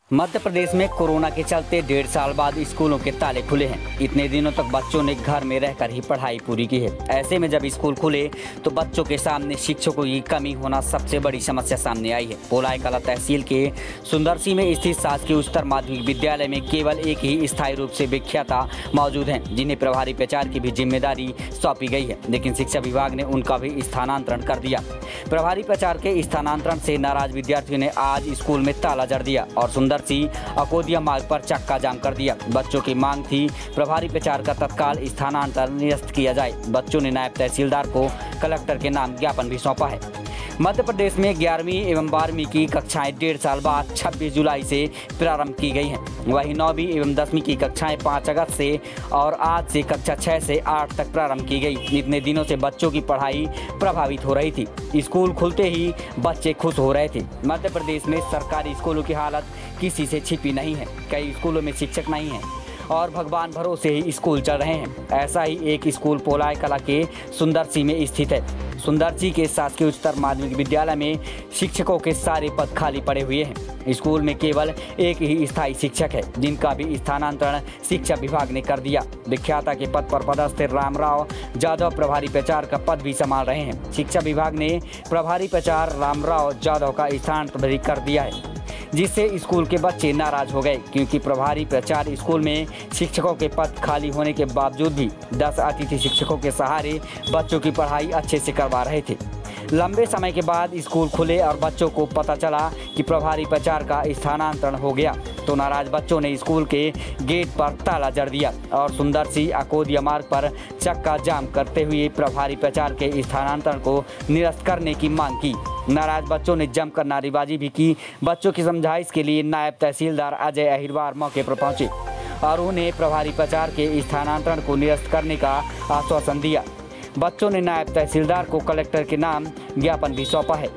मध्य प्रदेश में कोरोना के चलते 1.5 साल बाद स्कूलों के ताले खुले हैं। इतने दिनों तक बच्चों ने घर में रहकर ही पढ़ाई पूरी की है। ऐसे में जब स्कूल खुले तो बच्चों के सामने शिक्षकों की कमी होना सबसे बड़ी समस्या सामने आई है। पोलाई कला तहसील के सुंदरसी में स्थित शासकीय उच्चतर माध्यमिक विद्यालय में केवल एक ही स्थायी रूप से व्याख्याता मौजूद हैं, जिन्हें प्रभारी प्रचार की भी जिम्मेदारी सौंपी गई है। लेकिन शिक्षा विभाग ने उनका भी स्थानांतरण कर दिया। प्रभारी प्रचार के स्थानांतरण से नाराज विद्यार्थियों ने आज स्कूल में ताला जड़ दिया और सुंदरसी अकोदिया मार्ग पर चक्का जाम कर दिया। बच्चों की मांग थी प्रभारी प्रचार का तत्काल स्थानांतरण निरस्त किया जाए। बच्चों ने नायब तहसीलदार को कलेक्टर के नाम ज्ञापन भी सौंपा है। मध्य प्रदेश में 11वीं एवं 12वीं की कक्षाएं 1.5 साल बाद 26 जुलाई से प्रारंभ की गई हैं। वहीं 9वीं एवं 10वीं की कक्षाएं 5 अगस्त से और आज से कक्षा 6 से 8 तक प्रारंभ की गई। इतने दिनों से बच्चों की पढ़ाई प्रभावित हो रही थी। स्कूल खुलते ही बच्चे खुश हो रहे थे। मध्य प्रदेश में सरकारी स्कूलों की हालत किसी से छिपी नहीं है। कई स्कूलों में शिक्षक नहीं हैं और भगवान भरोसे ही स्कूल चल रहे हैं। ऐसा ही एक स्कूल पोलाई कला के सुंदरसी में स्थित है। सुंदरसी के शासकीय उच्चतर माध्यमिक विद्यालय में शिक्षकों के सारे पद खाली पड़े हुए हैं। स्कूल में केवल एक ही स्थायी शिक्षक है, जिनका भी स्थानांतरण शिक्षा विभाग ने कर दिया। व्याख्याता के पद पर पदस्थ रामराव जाधव प्रभारी प्रचार का पद भी संभाल रहे हैं। शिक्षा विभाग ने प्रभारी प्रचार रामराव जाधव का स्थानांतरण भी कर दिया है, जिससे स्कूल के बच्चे नाराज हो गए, क्योंकि प्रभारी प्रचार स्कूल में शिक्षकों के पद खाली होने के बावजूद भी 10 अतिथि शिक्षकों के सहारे बच्चों की पढ़ाई अच्छे से करवा रहे थे। लंबे समय के बाद स्कूल खुले और बच्चों को पता चला कि प्रभारी प्रचार का स्थानांतरण हो गया, तो नाराज बच्चों ने स्कूल के गेट पर ताला जड़ दिया और सुंदरसी अकोदिया मार्ग पर चक्का जाम करते हुए प्रभारी प्रचार के स्थानांतरण को निरस्त करने की मांग की। नाराज बच्चों ने जमकर नारेबाजी भी की। बच्चों की समझाइश के लिए नायब तहसीलदार अजय अहिरवार मौके पर पहुंचे और उन्हें प्रभारी प्रचार के स्थानांतरण को निरस्त करने का आश्वासन दिया। बच्चों ने नायब तहसीलदार को कलेक्टर के नाम ज्ञापन भी सौंपा है।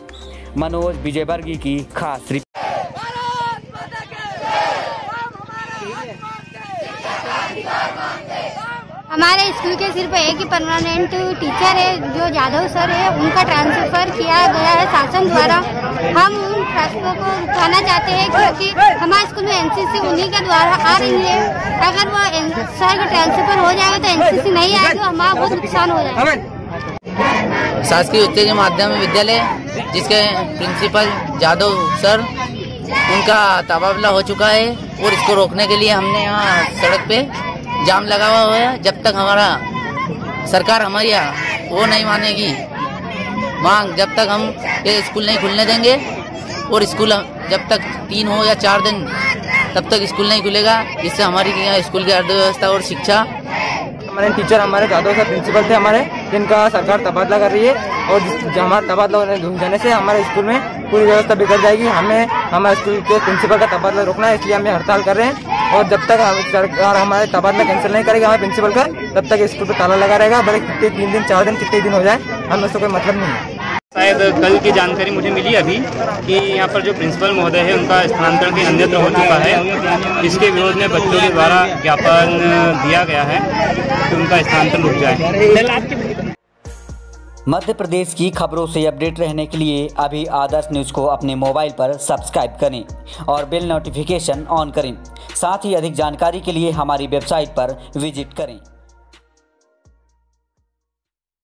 मनोज विजयवर्गीय की खास रिपोर्ट। हमारे स्कूल के सिर्फ एक ही परमानेंट टीचर है, जो जाधव सर है। उनका ट्रांसफर किया गया है शासन द्वारा। हम उन ट्रांसफर को रुकवाना चाहते हैं, क्योंकि हमारे स्कूल में एनसीसी उन्हीं के द्वारा आ रही है। अगर वो सर का ट्रांसफर हो जाएगा तो एनसीसी नहीं आएगी, तो हमारा बहुत नुकसान हो जाएगा। शासकीय उच्चतर माध्यमिक विद्यालय, जिसके प्रिंसिपल जाधव सर, उनका तबादला हो चुका है और इसको रोकने के लिए हमने यहाँ सड़क पे जाम लगा हुआ है। जब तक हमारा सरकार हमारी वो नहीं मानेगी मांग, जब तक हम ये स्कूल नहीं खुलने देंगे। और स्कूल जब तक 3 हो या 4 दिन, तब तक स्कूल नहीं खुलेगा, जिससे हमारी स्कूल की अर्थव्यवस्था और शिक्षा। हमारे टीचर हमारे जाधव सर प्रिंसिपल थे हमारे, जिनका सरकार तबादला कर रही है और हमारा तबादला हो जाने से हमारे स्कूल में पूरी व्यवस्था बिगड़ जाएगी। हमें हमारे स्कूल के प्रिंसिपल का तबादला रोकना है, इसलिए हम हड़ताल कर रहे हैं। और जब तक सरकार हमारे तबादला कैंसिल नहीं करेगी हमारे प्रिंसिपल का, तब तक स्कूल पर ताला लगा रहेगा। भले कितने 3 दिन 4 दिन कितने दिन हो जाए, हमें उससे कोई मतलब नहीं है। शायद कल की जानकारी मुझे मिली अभी कि यहाँ पर जो प्रिंसिपल महोदय है, उनका स्थानांतरण कहीं अन्यत्र हो चुका है। इसके विरोध में बच्चों के द्वारा ज्ञापन दिया गया है कि उनका स्थानांतरण रुक जाए। मध्य प्रदेश की खबरों से अपडेट रहने के लिए अभी आदर्श न्यूज़ को अपने मोबाइल पर सब्सक्राइब करें और बेल नोटिफिकेशन ऑन करें। साथ ही अधिक जानकारी के लिए हमारी वेबसाइट पर विजिट करें।